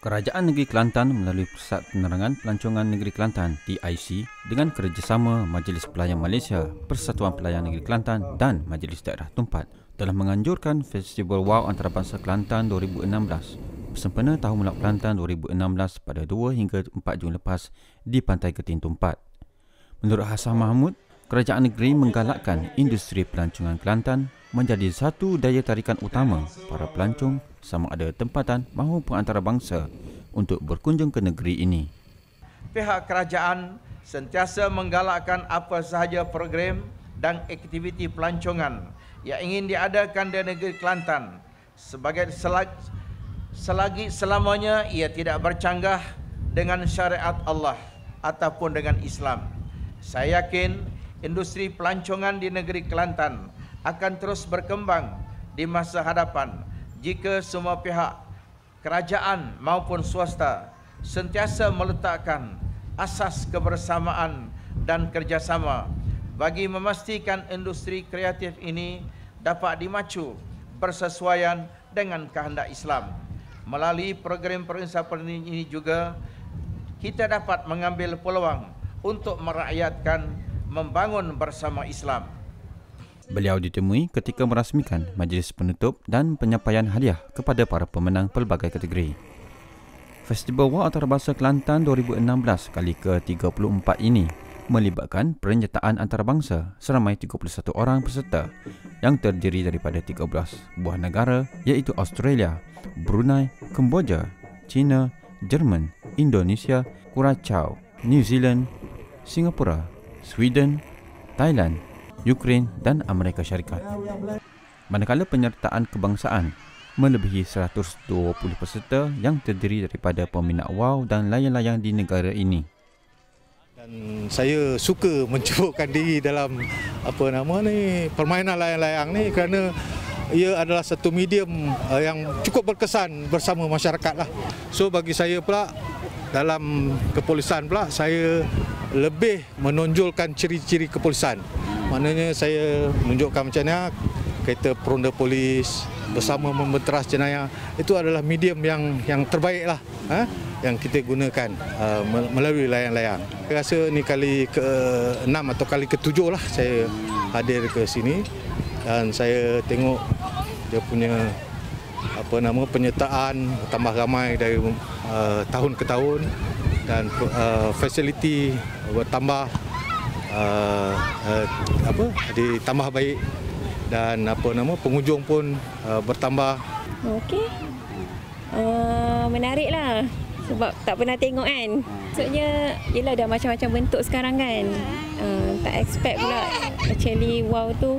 Kerajaan Negeri Kelantan melalui Pusat Penerangan Pelancongan Negeri Kelantan (TIC) dengan kerjasama Majlis Pelayan Malaysia, Persatuan Pelayan Negeri Kelantan dan Majlis Daerah Tumpat telah menganjurkan Festival WOW Antarabangsa Kelantan 2016 bersempena Tahun Melak Kelantan 2016 pada 2 hingga 4 Jun lepas di Pantai Ketin Tumpat. Menurut Hassan Mahmud, kerajaan negeri menggalakkan industri pelancongan Kelantan menjadi satu daya tarikan utama para pelancong sama ada tempatan maupun antarabangsa untuk berkunjung ke negeri ini. Pihak kerajaan sentiasa menggalakkan apa sahaja program dan aktiviti pelancongan yang ingin diadakan di negeri Kelantan selagi selamanya ia tidak bercanggah dengan syariat Allah ataupun dengan Islam. Saya yakin industri pelancongan di negeri Kelantan akan terus berkembang di masa hadapan jika semua pihak, kerajaan maupun swasta, sentiasa meletakkan asas kebersamaan dan kerjasama bagi memastikan industri kreatif ini dapat dimacu bersesuaian dengan kehendak Islam. Melalui program-program ini juga, kita dapat mengambil peluang untuk merakyatkan membangun bersama Islam. Beliau ditemui ketika merasmikan majlis penutup dan penyampaian hadiah kepada para pemenang pelbagai kategori. Festival WOW Antarabangsa Kelantan 2016 kali ke-34 ini melibatkan penyertaan antarabangsa seramai 31 orang peserta yang terdiri daripada 13 buah negara iaitu Australia, Brunei, Kemboja, China, Jerman, Indonesia, Curaçao, New Zealand, Singapura, Sweden, Thailand, Ukraine dan Amerika Syarikat. Manakala penyertaan kebangsaan melebihi 120 peserta yang terdiri daripada peminat WOW dan layang-layang di negara ini. Dan saya suka mencubukkan diri dalam permainan layang-layang ni kerana ia adalah satu medium yang cukup berkesan bersama masyarakat lah. So bagi saya pula dalam kepolisan pula saya lebih menonjolkan ciri-ciri kepolisan. Maknanya saya menunjukkan macam mana kereta peronda polis bersama membenteras jenayah itu adalah medium yang terbaik lah yang kita gunakan melalui layang-layang. Saya rasa ni kali ke-6 atau kali ke-7 lah saya hadir ke sini dan saya tengok dia punya penyertaan tambah ramai dari tahun ke tahun dan fasiliti bertambah ditambah baik dan pengunjung pun bertambah. Okey. Menariklah sebab tak pernah tengok kan. Maksudnya ialah dah macam-macam bentuk sekarang kan. Tak expect pula actually WOW tu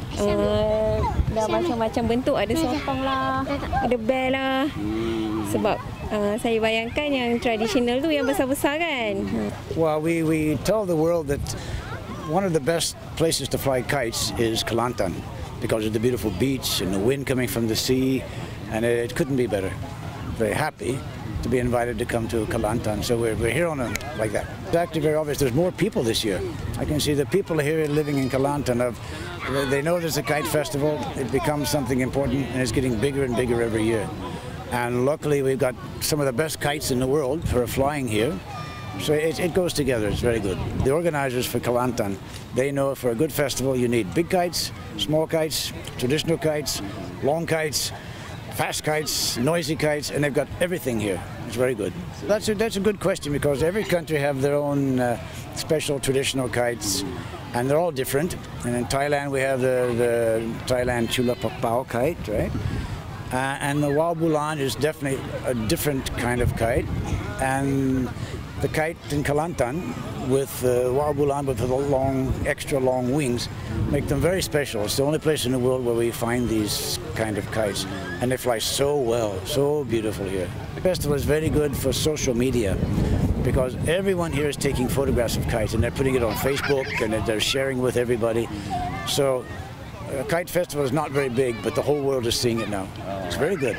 dah macam-macam bentuk, ada sotong lah, ada bell lah. Sebab saya bayangkan yang tradisional tu yang besar-besar kan. Well, we tell the world that one of the best places to fly kites is Kelantan because of the beautiful beach and the wind coming from the sea, and it couldn't be better. Very happy to be invited to come to Kelantan, so we're here on it like that. It's actually very obvious there's more people this year. I can see the people here living in Kelantan, they know there's a kite festival, it becomes something important and it's getting bigger and bigger every year. And luckily we've got some of the best kites in the world for flying here. So it goes together, it's very good. The organizers for Kelantan, they know for a good festival you need big kites, small kites, traditional kites, long kites, fast kites, noisy kites, and they've got everything here. It's very good. That's a good question because every country have their own special traditional kites and they're all different. And in Thailand we have the Thailand Chula Pakpao kite, right? And the WOW Bulan is definitely a different kind of kite. And the kite in Kelantan with WOW Bulan with the extra long wings make them very special. It's the only place in the world where we find these kind of kites. And they fly so well, so beautiful here. The festival is very good for social media because everyone here is taking photographs of kites and they're putting it on Facebook and they're sharing with everybody. So Kite Festival is not very big, but the whole world is seeing it now. It's very good.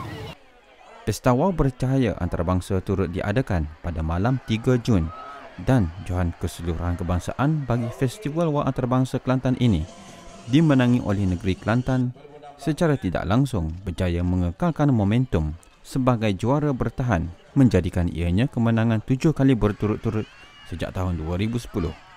Pesta WOW bercahaya antarabangsa turut diadakan pada malam 3 Jun dan Johan Keseluruhan Kebangsaan bagi Festival WOW Antarabangsa Kelantan ini dimenangi oleh negeri Kelantan secara tidak langsung berjaya mengekalkan momentum sebagai juara bertahan menjadikan ianya kemenangan 7 kali berturut-turut sejak tahun 2010.